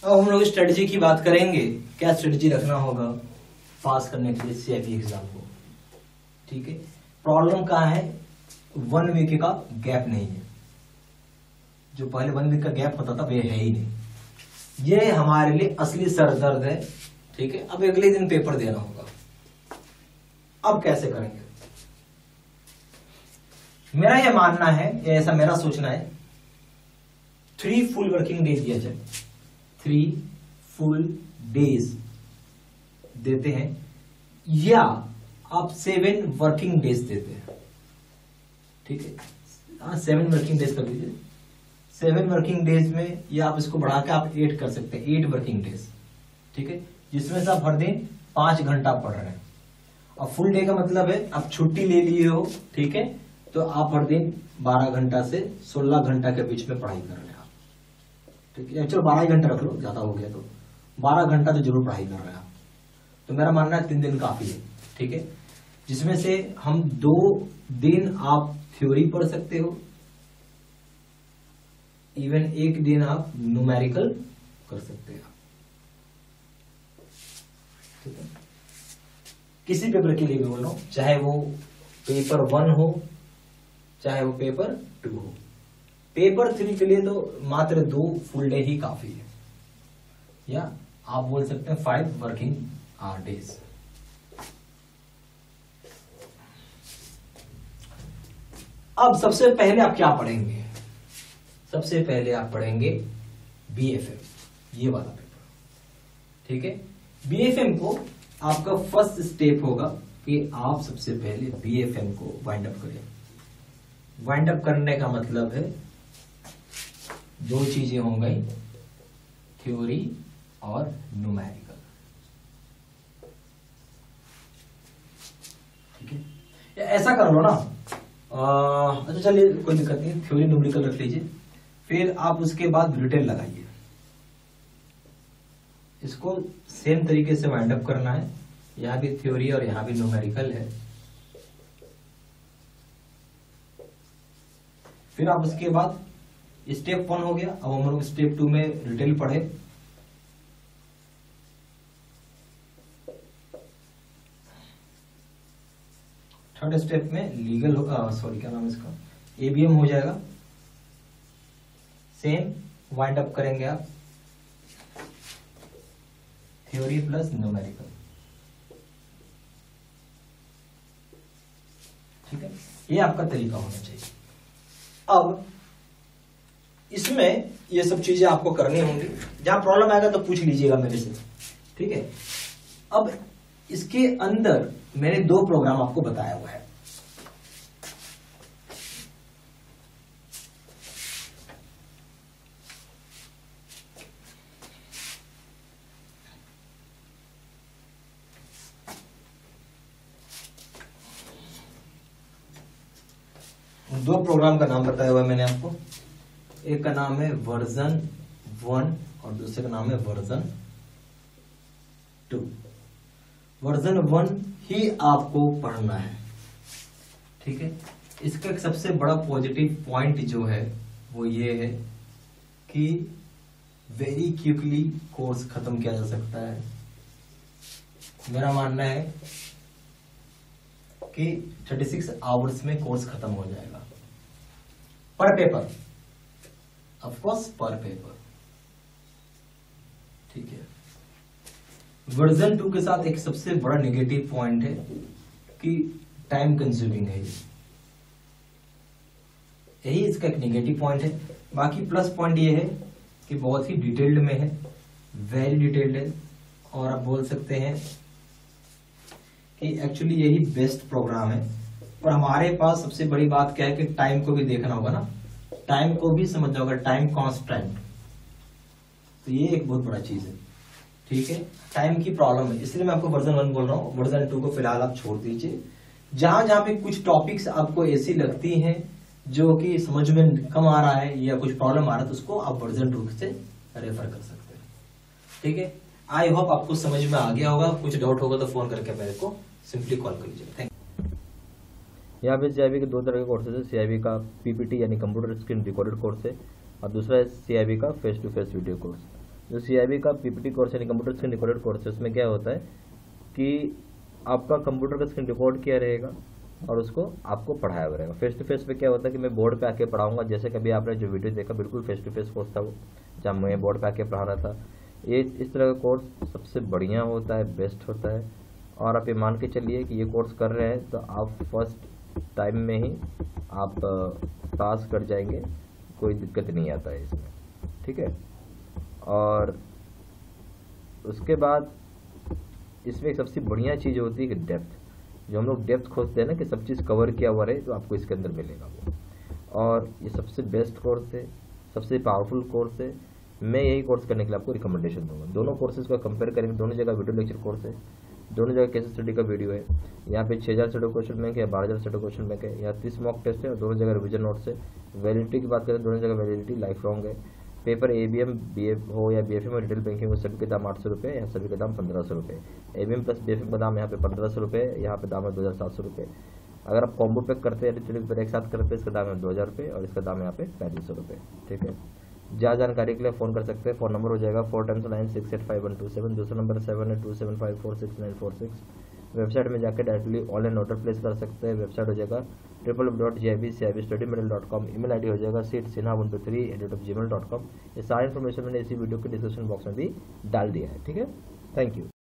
अब हम लोग स्ट्रेटजी की बात करेंगे, क्या स्ट्रेटजी रखना होगा पास करने के लिए सीआईपी एग्जाम को। ठीक है, प्रॉब्लम कहाँ है, 1 वीक का गैप नहीं है, जो पहले 1 वीक का गैप होता था वे है ही नहीं, ये हमारे लिए असली सरदर्द है। ठीक है, अब अगले दिन पेपर देना होगा, अब कैसे करेंगे। मेरा यह मानना है, ऐसा मेरा सोचना है, 3 फुल वर्किंग डेज दिया जाए, 3 फुल डेज देते हैं, या आप 7 वर्किंग डेज देते हैं। ठीक है, 7 वर्किंग डेज कर दीजिए, 7 वर्किंग डेज में, या आप इसको बढ़ा के आप 8 कर सकते हैं, 8 वर्किंग डेज। ठीक है, जिसमें से आप हर दिन 5 घंटा पढ़ रहे हैं। अब फुल डे का मतलब है आप छुट्टी ले लिए हो, ठीक है, तो आप हर दिन 12 घंटा से 16 घंटा के बीच में पढ़ाई कर रहे हैं आप। ठीक है, चलो 12 घंटा रख लो, ज्यादा हो गया तो 12 घंटा तो जरूर पढ़ाई कर रहे हैं आप। तो मेरा मानना है 3 दिन काफी है। ठीक है, जिसमें से हम 2 दिन आप थ्योरी पढ़ सकते हो, इवन 1 दिन आप न्यूमेरिकल कर सकते हैं। ठीक है, किसी पेपर के लिए भी बोल रहा हूं, चाहे वो पेपर 1 हो चाहे वो पेपर 2 हो। पेपर 3 के लिए तो मात्र 2 फुल डे ही काफी है, या आप बोल सकते हैं 5 वर्किंग आवर डेज। अब सबसे पहले आप क्या पढ़ेंगे, सबसे पहले आप पढ़ेंगे बीएफएम, ये वाला पेपर। ठीक है, बीएफएम को आपका फर्स्ट स्टेप होगा कि आप सबसे पहले बीएफएम को वाइंड अप करें। वाइंड अप करने का मतलब है 2 चीजें हो गई, थ्योरी और न्यूमेरिकल। ठीक है, ऐसा कर लो ना, अच्छा चलिए कोई दिक्कत नहीं, थ्योरी न्यूमेरिकल रख लीजिए, फिर आप उसके बाद रिटेल लगाइए। इसको सेम तरीके से वाइंड अप करना है, यहां भी थ्योरी और यहां भी न्यूमेरिकल है। फिर आप उसके बाद स्टेप 1 हो गया, अब हम लोग स्टेप 2 में रिटेल पढ़े। थर्ड स्टेप में लीगल सॉरी क्या नाम है इसका, एबीएम हो जाएगा। सेम वाइंड अप करेंगे आप थ्योरी प्लस न्यूमेरिकल। ठीक है, ये आपका तरीका होना चाहिए। अब इसमें ये सब चीजें आपको करनी होंगी, जहां प्रॉब्लम आएगा तो पूछ लीजिएगा मेरे से। ठीक है, अब इसके अंदर मैंने 2 प्रोग्राम आपको बताया हुआ है। दो प्रोग्राम का नाम बताया हुआ है मैंने आपको, एक का नाम है वर्जन 1 और दूसरे का नाम है वर्जन 2। वर्जन 1 ही आपको पढ़ना है। ठीक है, इसका एक सबसे बड़ा पॉजिटिव पॉइंट जो है वो ये है कि वेरी क्विकली कोर्स खत्म किया जा सकता है। मेरा मानना है कि 36 आवर्स में कोर्स खत्म हो जाएगा per paper, of course per paper. ठीक है, वर्जन 2 के साथ एक सबसे बड़ा नेगेटिव पॉइंट है कि टाइम कंज्यूमिंग है, यही इसका एक नेगेटिव पॉइंट है। बाकी प्लस पॉइंट ये है कि बहुत ही डिटेल्ड में है, वेरी डिटेल्ड है, और आप बोल सकते हैं कि एक्चुअली यही बेस्ट प्रोग्राम है। पर हमारे पास सबसे बड़ी बात क्या है कि टाइम को भी देखना होगा ना, टाइम को भी समझना होगा, टाइम कॉन्स्टेंट, तो ये एक बहुत बड़ा चीज है। ठीक है, टाइम की प्रॉब्लम है, इसलिए मैं आपको वर्जन 1 बोल रहा हूँ। वर्जन 2 को फिलहाल आप छोड़ दीजिए। जहां जहां पे कुछ टॉपिक्स आपको ऐसी लगती हैं जो कि समझ में कम आ रहा है या कुछ प्रॉब्लम आ रहा है, तो उसको आप वर्जन 2 से रेफर कर सकते हैं। ठीक है, आई होप आपको समझ में आ गया होगा। कुछ डाउट होगा तो फोन करके मेरे को सिंपली कॉल कर लीजिए। Thank you. यहाँ पे सीआईबी के 2 तरह के कोर्सेज है। सीआईबी का पीपीटी यानी कंप्यूटर स्क्रीन रिकॉर्डेड कोर्स है, और दूसरा है सीआईबी का face to face video course. जो CIB का PPT कोर्स यानी कंप्यूटर स्क्रीन रिकॉर्डेड कोर्स है, उसमें क्या होता है कि आपका कंप्यूटर का स्क्रीन रिकॉर्ड किया रहेगा और उसको आपको पढ़ाया हुआ रहेगा। फेस टू फेस पे क्या होता है कि मैं बोर्ड पे आके पढ़ाऊंगा, जैसे कभी आपने जो वीडियो देखा बिल्कुल फेस टू फेस कोर्स था वो, जहाँ मैं बोर्ड पे आके पढ़ा रहा था। ये इस तरह का कोर्स सबसे बढ़िया होता है, बेस्ट होता है। और आप ये मान के चलिए कि ये कोर्स कर रहे हैं तो आप फर्स्ट टाइम में ही आप पास कर जाएंगे, कोई दिक्कत नहीं आता है इसमें, ठीक है। और उसके बाद इसमें एक सबसे बढ़िया चीज़ होती है कि डेप्थ, जो हम लोग डेप्थ खोजते हैं ना कि सब चीज़ कवर किया हुआ रहे, तो आपको इसके अंदर मिलेगा वो। और ये सबसे बेस्ट कोर्स है, सबसे पावरफुल कोर्स है। मैं यही कोर्स करने के लिए आपको रिकमेंडेशन दूंगा। दोनों कोर्सेज को कंपेयर करेंगे, दोनों जगह वीडियो लेक्चर कोर्स है, दोनों जगह केस स्टडी का वीडियो है। यहाँ पे 6000 सेट क्वेश्चन बैंक है या 12000 सेट क्वेश्चन बैंक है। यहाँ 30 मॉक टेस्ट है और दोनों जगह रिविजन नोट्स है। वैलिडिटी की बात करें, दोनों जगह वैलिडिटी लाइफ लॉन्ग है। पेपर ABM BF हो या BFM और रिटेल बैंकिंग हो, सभी के दाम 800 रुपये, यहाँ सभी के दाम 1500 रुपये। ABM प्लस BFM का दाम यहाँ पे 1500 रुपये, यहाँ पे दाम है 2700 रुपये। अगर आप कॉम्बो पैक करते हैं, रिटेल पेपर एक साथ करते हैं, इसका दाम है 2000 रुपये और इसका दाम यहाँ पे 3500 रुपये, ठीक है। ज़्यादा जानकारी के लिए फ़ोन कर सकते हैं। फ़ोन नंबर हो जाएगा 4 times 9685 दूसरा नंबर 7827546946। वेबसाइट में जाकर डायरेक्टली ऑनलाइन ऑर्डर प्लेस कर सकते हैं। वेबसाइट हो जाएगा www.jibcibstudymetal.com। ईमेल ID हो जाएगा seatsinha123@gmail.com। ये सारी इन्फॉर्मेशन मैंने इसी वीडियो के डिस्क्रिप्शन बॉक्स में भी डाल दिया है, ठीक है। Thank you.